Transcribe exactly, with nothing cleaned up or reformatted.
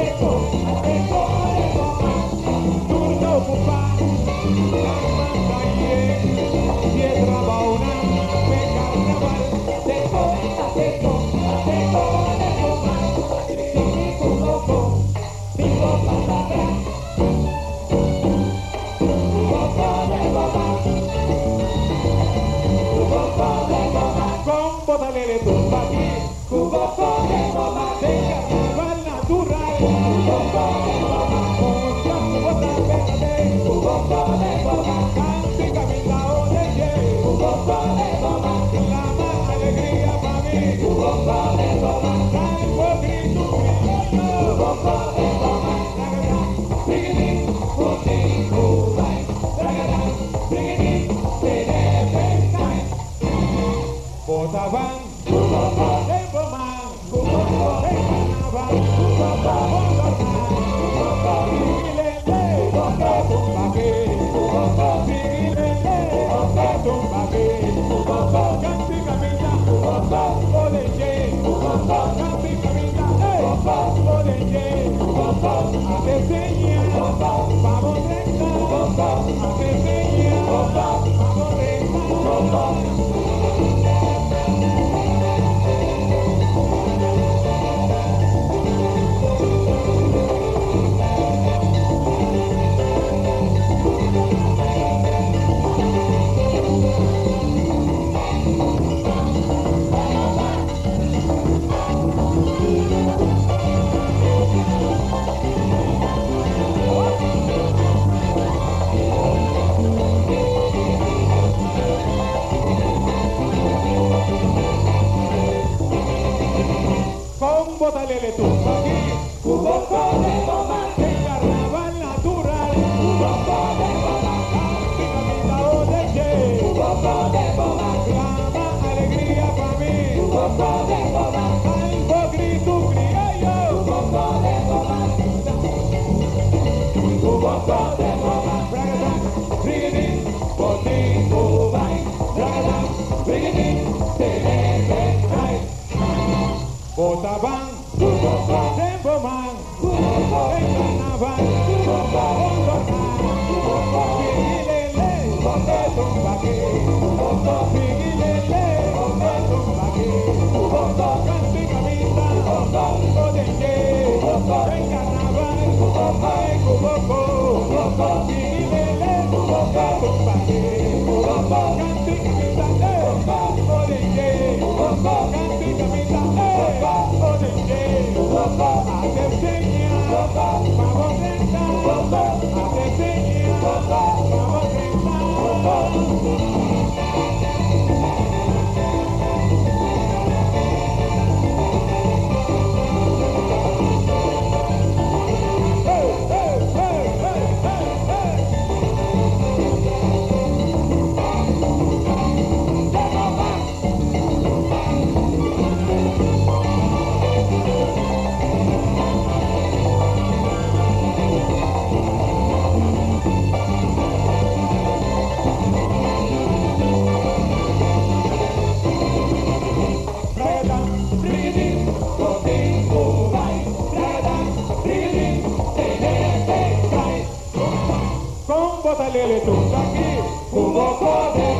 Bótalele tú, aquí, cuboco de goma, el carnaval natural, cuboco de goma, picamita de che, cuboco de goma, clama alegría pa' mí, cuboco de goma, algo grito criollo, cuboco de goma, cuboco de goma, bragadán, brigadín, botín, cubay, bragadán, brigadín, terebe, ay, botaban. Tempo man, en carnaval, Figuilele, tumbaque, Figuilele, tumbaque, canto y camisa, odenye, en carnaval, en cuboco, Figuilele, tumbaque, canto y camisa, odenye, canto y camisa, odenye. A te enseñar, vamos a entrar, a te enseñar, vamos a entrar. Bótalele tú, aquí, un poco de